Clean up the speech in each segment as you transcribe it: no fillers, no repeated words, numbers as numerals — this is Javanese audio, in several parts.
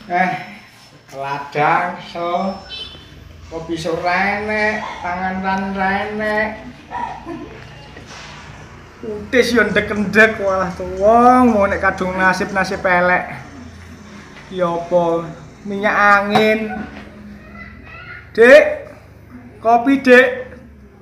ladang so kopi sorene tangan rene utis yo ndek-ndek walah wong mau nek kadung nasib elek ya apa minyak angin Dik kopi Dik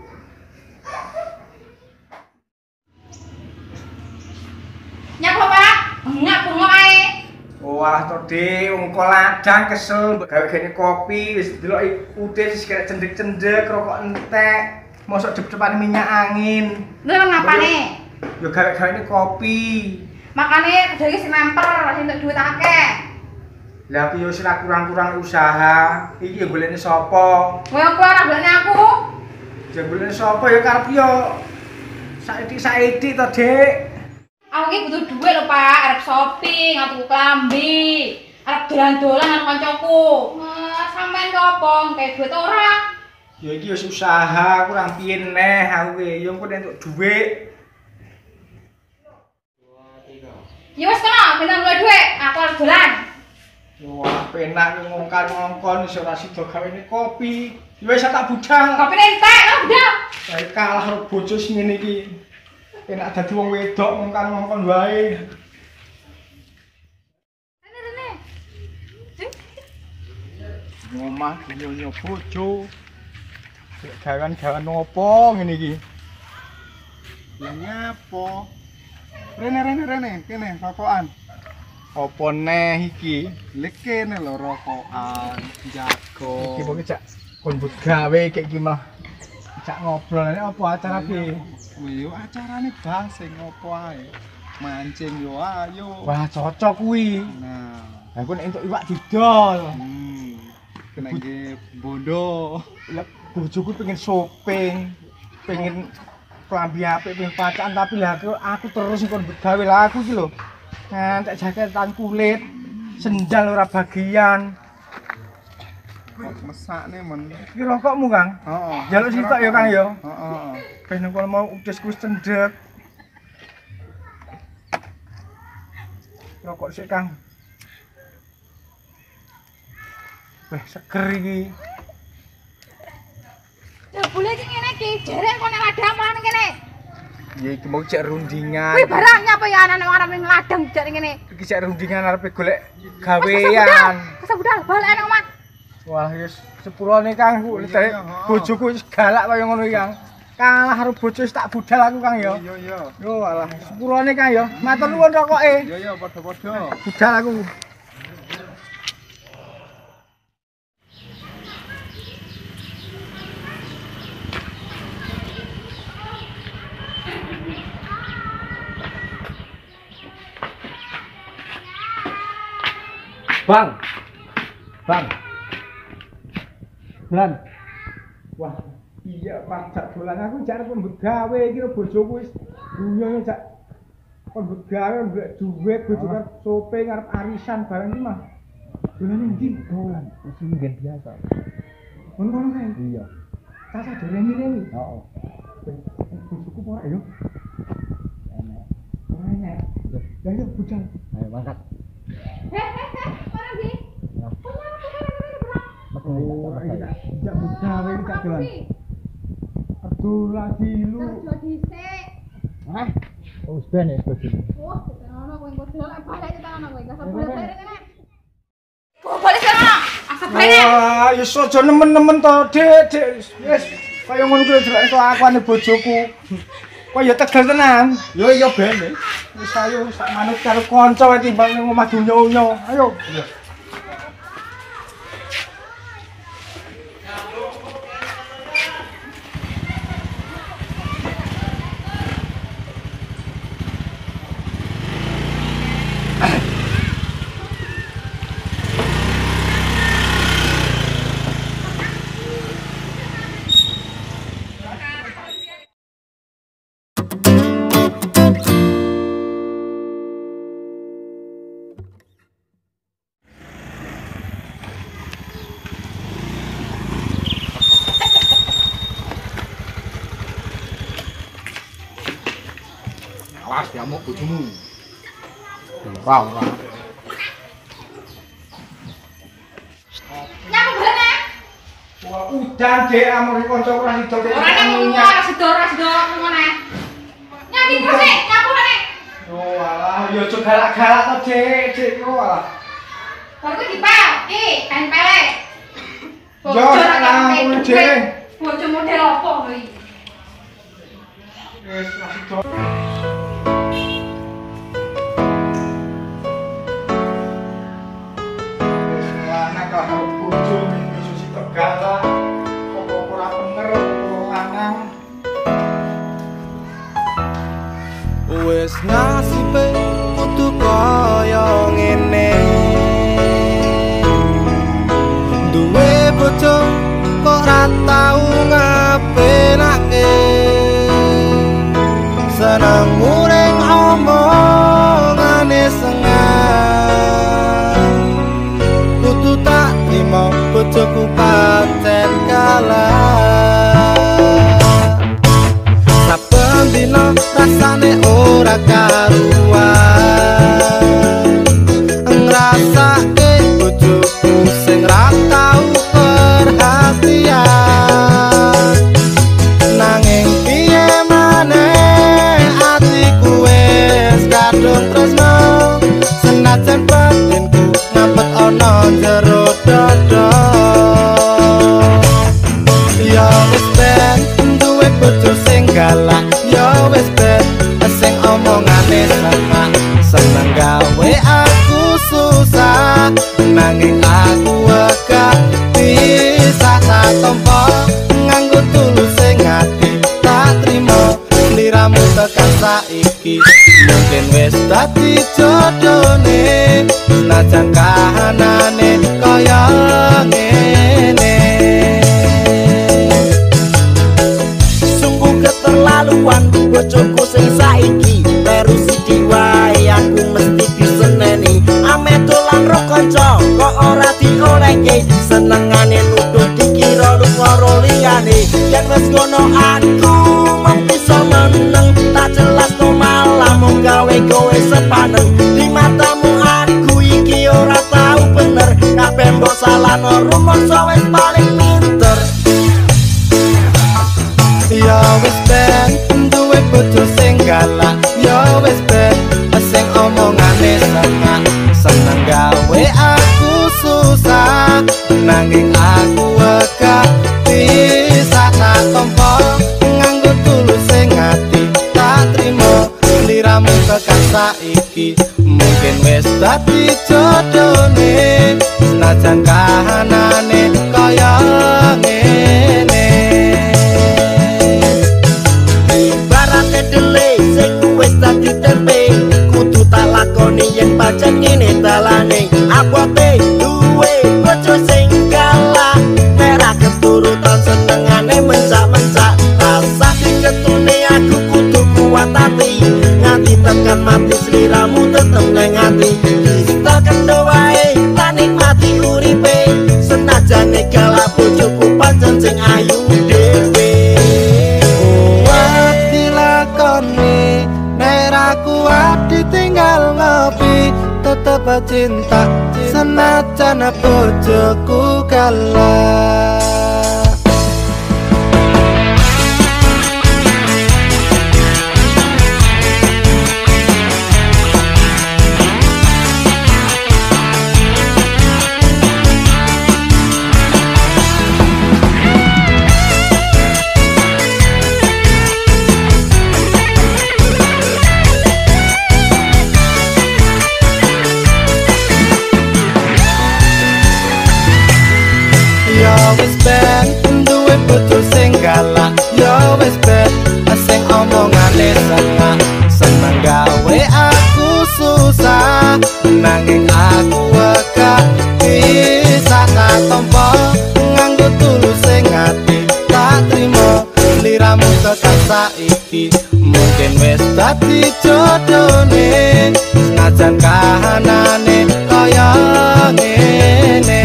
nyapa Pak bengok ae walah to Dik wong ladang kesel gawe-gawe kopi wis delok utis wis kaya cendek-cendek rokok entek mosok dep-depan minyak angin lha ngapane yo gawe-gawe kopi makane kudu iki nempel entuk duit akeh lah piye wis kurang-kurang usaha iki yo golekne sapa kowe apa ora golekne aku ya golekne sapa ya karep yo saiki to Dik aku iki butuh duit lho Pak arep shopping tuku klambi arep dolan-dolan karo kancaku sampean ke apa kayak duit ora ya iki wis usaha kurang piye neh aku ki yo engko entuk duit ya wis kono ben nang duit aku arep dolan wah penak ngongkon iso ora sida gawene kopi ya wis tak budal kopi entek lho udah saya kalah karo bojo sing ngene iki enak dadi wong wedok ngongkon wae rene ngomah nyonya bojo gawan opo ngene iki ya nyapo rene kene rokokan opo neh iki lek kene lho rokokan jago iki pokoke cak kon gawe kayak iki mah cak ngobrol apa acara piye yo acarane basing opo ae mancing yo ayo wah cocok kuwi nah aku nek entuk iwak didol kena nggih bondo lah bojoku pengen shopping pengen klambi apik pengen pacaran tapi lah aku terus kon gawe lah aku iki lho entek jaketan kulit sendal ora bagian kok mesakne men iki rokokmu Kang heeh njaluk sitok ya Kang ya heeh ben nang kono mau udesku cendhek rokok sik Kang weh seger iki ya boleh iki ngene iki jeren kok nek ladang malah kene ya iki mau cek rundingan kuwi barangnya apa ya anak arep ning ladang jare ngene iki cek rundingan arep golek gawean budal balik nang omah wah wis sepurane Kang dari bojoku wis galak kaya ngono iki Kang kalah karo bojo wis tak budal aku Kang ya yo yo alah sepurane Kang ya matur nuwun rokoke yo padha-padha budal aku Bang. Dolan. Wah, iya Pak, jak dolan aku jak arep mbegawe iki lho bojoku wis dunyo jak kon begawe golek duit bojoku arep shopping arep arisan barang iki mah. Dolan ndi? Dolan, wis mungkin biasa. Ngono kae. Iya. Tak sadurene-rene. Heeh. Bojoku ora yo. Enak. Ora enak. Ya yo bujang. Ayo mangkat. Mana sih? Oh, tidak buka ini tak jalan. Aduh lagi lu. Hah? Oh, sudah nih, sudah. Wah, ana kowe balik tenan kowe, gak usah boleh kene. Balik sana. Asap rene. Wah, ya aja nemen-nemen to, Dik. Wis, kaya ngono kuwi jelek kelakuane bojoku. Kok ya tegel tenan. Yo iya ben. Wis ayo sak manut karo kanca wae timbang ning omah dunyo-unyo. Ayo. awas diamuk bojomu Ora. udan Dik amur kanca ora sido. Ora nang ngono, ora sido ngono. Nyanyi terus nek nyapu nek. Oh alah, yo aja galak-galak to Dik yo alah. Baru dipel, tempel. Yo nang Dik. Bojo model apa lho iki? Wis ora sido. Galak, kok ora bener wong lanang. Wis nasibe kudu kaya ngene. Duwe bojo kok ora tau ngapenake. Seneng muring omongane sengang. Kudu tak trimo bojoku pancen kalah. Saben dina rasane ora karuan. Ngrasake bojoku sing ra tau perhatian. Nanging piye maneh atiku wis kadung tresno. Senajan batinku ngapet ana jero dada. Ya wis ben duwe bojo sing galak. Ya wis ben sing omongane seneng. Seneng gawe aku susah. Nanging aku wegah bisa tak tompo. Nganggo tulus sing ati tak trimo. Liramu tekan saiki mungkin wis dadi jodone. Senajan kahanane kaya ngene. Sungguh keterlaluan bojoku sing saiki. Terus sithik wae aku mesti diseneni. Ame dolan ro kanca kok ora diolehke. Senengane nuduh dikira karo liyane. Yen wis ngono aku mung bisa meneng. Tak jelas no malah mung gawe kowe sepaneng. Di matamu aku iki ora tau bener. Kabeh mbok salahno rumangsa wis paling pinter. Ya wis ben duwe bojo sing galak. Ya wis ben sing omongane seneng. Seneng gawe aku susah. Nanging aku wegah bisa tak tompo. Nganggo tulus sing ati tak trimo. Liramu tekan saiki mungkin wis dadi jodone. Senajan kahanane kaya ngene. Ibarate dele sing wis dadi tempe. Kudu tak lakoni yen pancen ngene dalane. Abote duwe bojo sing galak. Ora keturutan senengane mencak-mencak. Rasa diketune aku kudu kuat ati. Nganti tekan mati sliramu tetep nang ati. Bisa kendo wae tak nikmati uripe. Senajane galak bojoku pancen sing ayu dhewe. Kuat dilakoni nek ra kuat ditinggal ngopi. Tetep cinta senajan bojoku galak. Ya wis ben duwe bojo sing galak. Ya wis ben sing omongane seneng. Seneng gawe aku susah. Nanging aku wegah bisa tak tompo. Nganggo tulus sing ati tak trimo. Liramu tekan saiki mungkin wis dadi jodone. Senajan kahanane kaya ngene.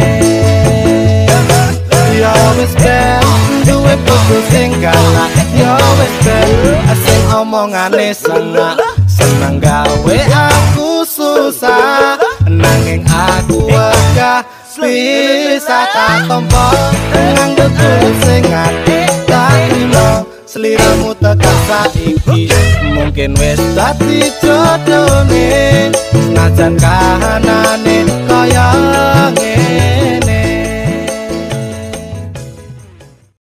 Ya wis ben duwe bojo sing galak. Ya wis ben sing omongane seneng. Seneng gawe aku susah. Nanging aku wegah bisa tak tompo nganggo kulit sing ati tak trimo sliramu tekan saiki mungkin wis dadi jodone senajan kahanane